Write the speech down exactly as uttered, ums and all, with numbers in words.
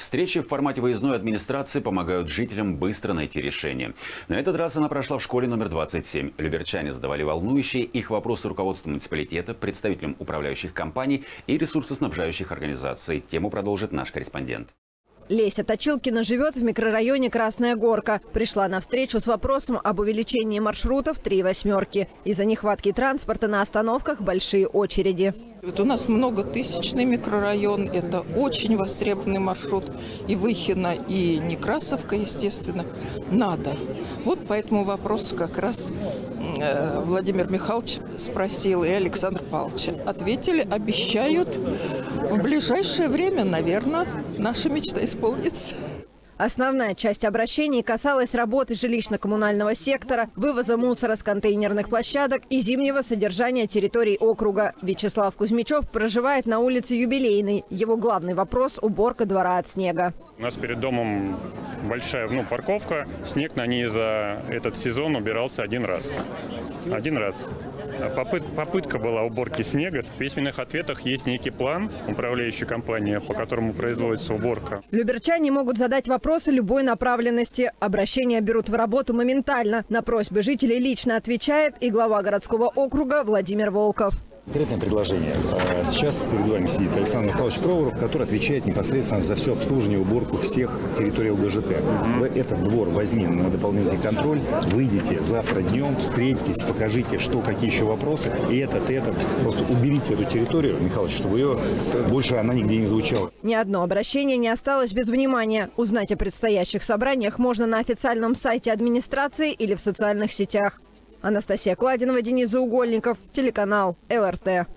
Встречи в формате выездной администрации помогают жителям быстро найти решение. На этот раз она прошла в школе номер двадцать семь. Люберчане задавали волнующие их вопросы руководству муниципалитета, представителям управляющих компаний и ресурсоснабжающих организаций. Тему продолжит наш корреспондент. Леся Точилкина живет в микрорайоне Красная Горка. Пришла на встречу с вопросом об увеличении маршрутов «Три восьмерки». Из-за нехватки транспорта на остановках большие очереди. Вот у нас многотысячный микрорайон. Это очень востребованный маршрут. И Выхино, и Некрасовка, естественно, надо. Вот по этому вопросу как раз э, Владимир Михайлович спросил и Александр Павлович. Ответили, обещают в ближайшее время, наверное, наша мечта исполнится. Основная часть обращений касалась работы жилищно-коммунального сектора, вывоза мусора с контейнерных площадок и зимнего содержания территорий округа. Вячеслав Кузьмичев проживает на улице Юбилейной. Его главный вопрос – уборка двора от снега. У нас перед домом большая ну, парковка. Снег на ней за этот сезон убирался один раз. Один раз. Попыт, попытка была уборки снега. В письменных ответах есть некий план управляющей компании, по которому производится уборка. Люберчане могут задать вопросы любой направленности. Обращения берут в работу моментально. На просьбы жителей лично отвечает и глава городского округа Владимир Волков. Конкретное предложение. Сейчас перед вами сидит Александр Михайлович Проворов, который отвечает непосредственно за все обслуживание и уборку всех территорий ЛГЖТ. Вы этот двор возьми на дополнительный контроль, выйдите завтра днем, встретитесь, покажите, что, какие еще вопросы, и этот, и этот. Просто уберите эту территорию, Михайлович, чтобы ее больше она нигде не звучала. Ни одно обращение не осталось без внимания. Узнать о предстоящих собраниях можно на официальном сайте администрации или в социальных сетях. Анастасия Кладинова, Денис Заугольников, телеканал эл эр тэ.